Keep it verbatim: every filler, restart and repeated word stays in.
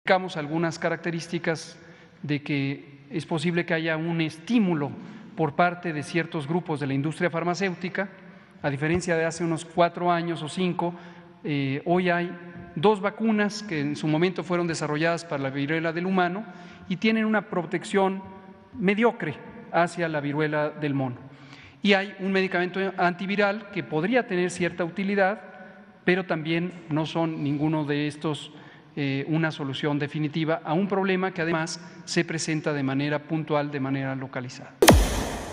Buscamos algunas características de que es posible que haya un estímulo por parte de ciertos grupos de la industria farmacéutica, a diferencia de hace unos cuatro años o cinco. Eh, hoy hay dos vacunas que en su momento fueron desarrolladas para la viruela del humano y tienen una protección mediocre hacia la viruela del mono. Y hay un medicamento antiviral que podría tener cierta utilidad, pero también no son ninguno de estos eh, una solución definitiva a un problema que además se presenta de manera puntual, de manera localizada.